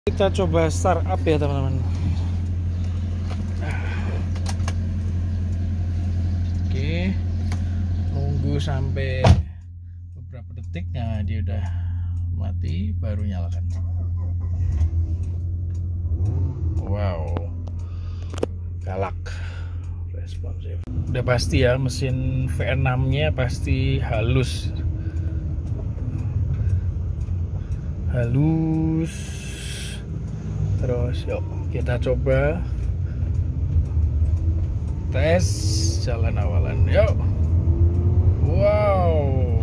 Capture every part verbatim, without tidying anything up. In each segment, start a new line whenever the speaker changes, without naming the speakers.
Kita coba startup ya teman-teman. Oke, nunggu sampai beberapa detik. Nah, dia udah mati, baru nyalakan. Wow, galak, responsif. Udah pasti ya, mesin V enam nya pasti halus halus terus. Yuk kita coba tes jalan awalan. Yuk. Wow,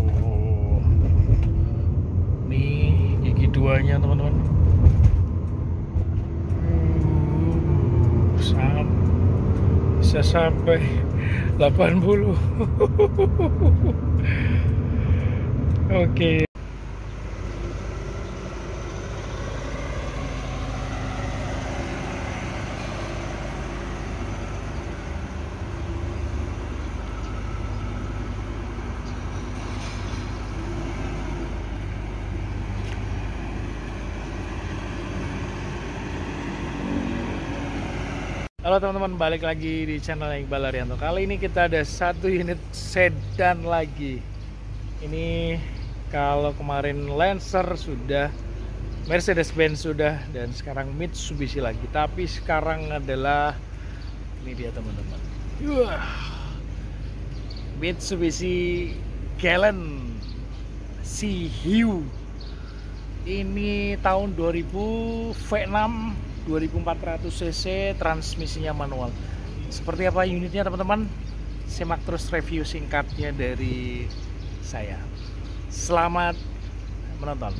nih gigi duanya teman-teman. uh, sam bisa sampai delapan puluh. Oke, okay. Halo teman-teman, balik lagi di channel Iqbal Arianto. Kali ini kita ada satu unit sedan lagi. Ini kalau kemarin Lancer sudah, Mercedes-Benz sudah, dan sekarang Mitsubishi lagi. Tapi sekarang adalah ini dia teman-teman. Wah, Mitsubishi Galant Sea-Hu. Ini tahun dua ribu, V enam dua ribu empat ratus cc, transmisinya manual. Seperti apa unitnya teman-teman? Simak terus review singkatnya dari saya. Selamat menonton.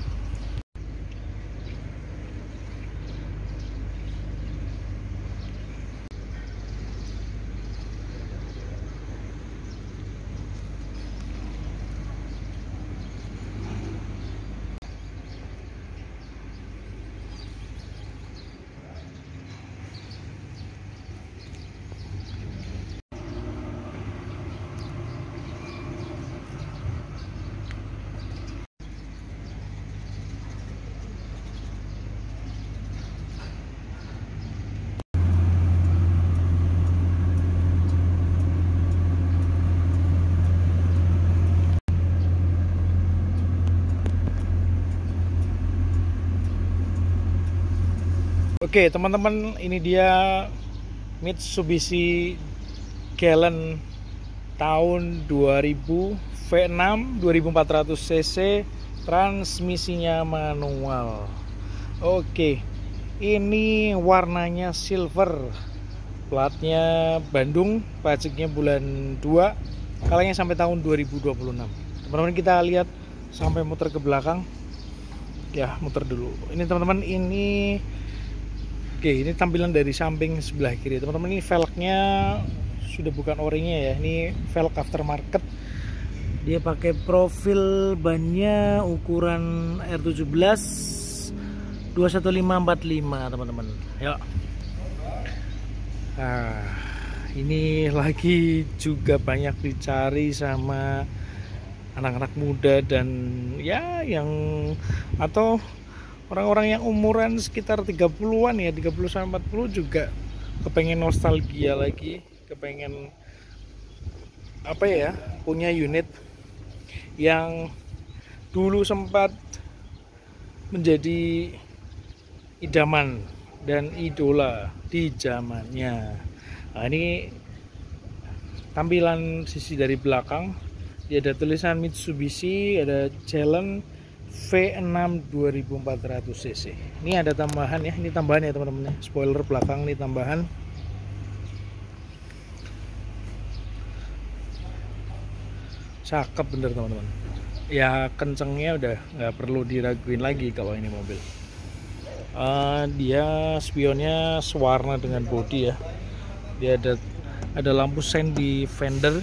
Oke teman-teman, ini dia Mitsubishi Galant tahun dua ribu, V enam dua ribu empat ratus cc, transmisinya manual. Oke, ini warnanya silver, platnya Bandung, pajaknya bulan dua, kalanya sampai tahun dua ribu dua puluh enam. Teman-teman kita lihat sampai muter ke belakang. Ya, muter dulu. Ini teman-teman, ini Oke, ini tampilan dari samping sebelah kiri. Teman-teman, ini velgnya sudah bukan orinya ya. Ini velg aftermarket. Dia pakai profil bannya ukuran R tujuh belas dua satu lima empat lima, teman-teman. Yuk. Nah, ini lagi juga banyak dicari sama anak-anak muda dan ya yang atau orang-orang yang umuran sekitar tiga puluhan ya, tiga puluh sampai empat puluh juga kepengen nostalgia lagi, kepengen apa ya, punya unit yang dulu sempat menjadi idaman dan idola di zamannya. Nah, ini tampilan sisi dari belakang. Dia ada tulisan Mitsubishi, ada Galant V enam dua ribu empat ratus cc. Ini ada tambahan ya, ini tambahan ya teman-teman. Spoiler belakang ini tambahan. Cakep bener teman-teman. Ya kencengnya udah nggak perlu diraguin lagi kalau ini mobil. Uh, dia spionnya sewarna dengan bodi ya. Dia ada ada lampu sen di fender.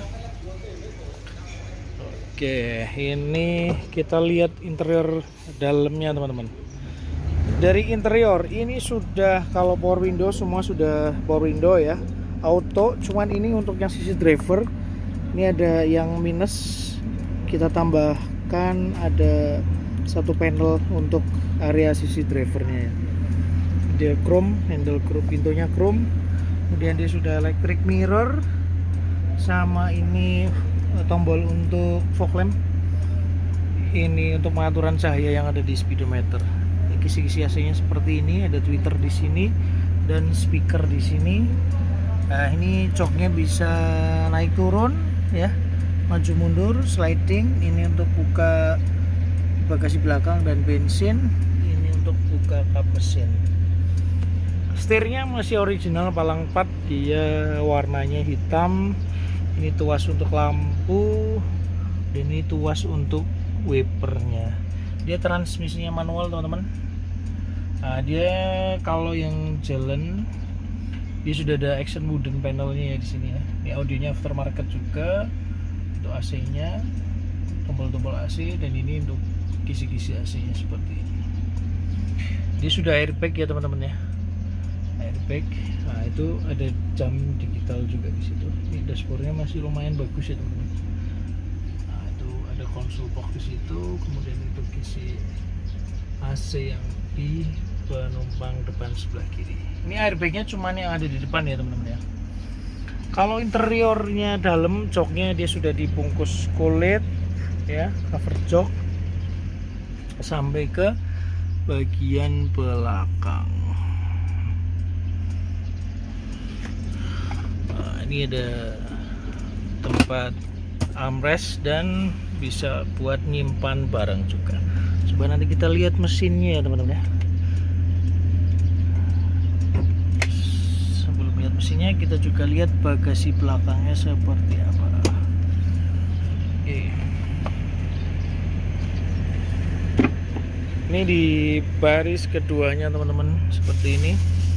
Oke, ini kita lihat interior dalamnya teman-teman. Dari interior ini sudah, kalau power window semua sudah power window ya, auto. Cuman ini untuk yang sisi driver ini ada yang minus, kita tambahkan ada satu panel untuk area sisi drivernya ya. dia chrome, handle chrome, pintunya chrome. Kemudian dia sudah electric mirror, sama ini tombol untuk fog lamp. Ini untuk pengaturan cahaya yang ada di speedometer. Kisi-kisi A C-nya seperti ini, ada tweeter di sini dan speaker di sini. Nah, ini joknya bisa naik turun ya, maju mundur, sliding. Ini untuk buka bagasi belakang dan bensin. Ini untuk buka kap mesin. Setirnya masih original palang empat, dia warnanya hitam. Ini tuas untuk lampu dan ini tuas untuk wipernya. Dia transmisinya manual, teman-teman. Nah, dia kalau yang jalan dia sudah ada action wooden panelnya ya di sini ya. Ini audionya aftermarket juga, untuk A C-nya, tombol-tombol A C, dan ini untuk kisi-kisi A C-nya seperti ini. Dia sudah airbag ya teman-teman ya, airbag. Nah, itu ada jam digital juga di situ. Ini dashboardnya masih lumayan bagus ya teman-teman. Nah, itu ada konsol box di situ, kemudian itu kisi A C yang di penumpang depan sebelah kiri. Ini airbagnya cuman yang ada di depan ya teman-teman ya. Kalau interiornya dalam, joknya dia sudah dibungkus kulit ya, cover jok sampai ke bagian belakang. Nah, ini ada tempat armrest dan bisa buat nyimpan barang juga. Coba nanti kita lihat mesinnya ya teman-teman ya. Sebelum lihat mesinnya, kita juga lihat bagasi belakangnya seperti apa. Oke. Ini di baris keduanya teman-teman seperti ini.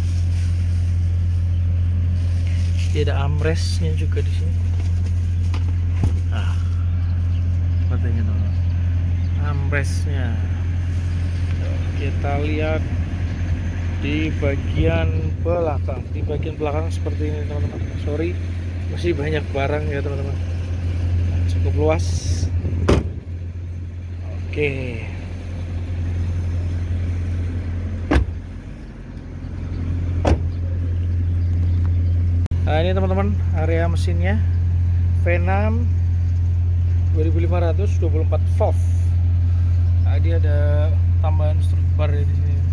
Dia ada armrestnya juga di sini. Nah, sepertinya teman-teman. Armrestnya. Kita lihat di bagian belakang. Di bagian belakang seperti ini teman-teman. Sorry, masih banyak barang ya teman-teman. Cukup luas. Oke. Nah, ini teman-teman area mesinnya V enam dua ribu lima ratus dua puluh empat volt. Nah, dia ada tambahan strut bar ya di sini.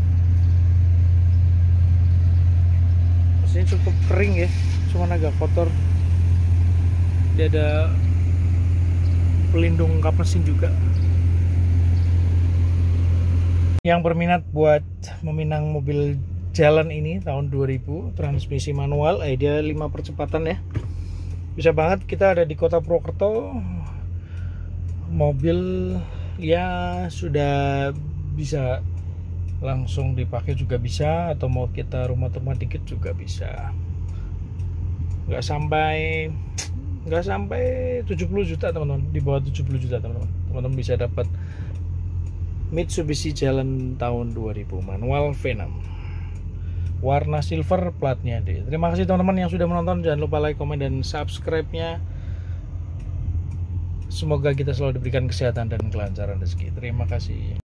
Mesinnya cukup kering ya, cuma agak kotor. Dia ada pelindung kap mesin juga. Yang berminat buat meminang mobil jalan ini tahun dua ribu, transmisi manual, eh dia lima percepatan ya. Bisa banget, kita ada di Kota Purwokerto. Mobil ya sudah bisa langsung dipakai juga bisa, atau mau kita rumah-rumah dikit juga bisa. Nggak sampai nggak sampai tujuh puluh juta teman-teman, di bawah tujuh puluh juta teman-teman. Teman-teman bisa dapat Mitsubishi jalan tahun dua ribu manual V enam. Warna silver, platnya D. Terima kasih teman-teman yang sudah menonton. Jangan lupa like, komen, dan subscribe-nya. Semoga kita selalu diberikan kesehatan dan kelancaran rezeki. Terima kasih.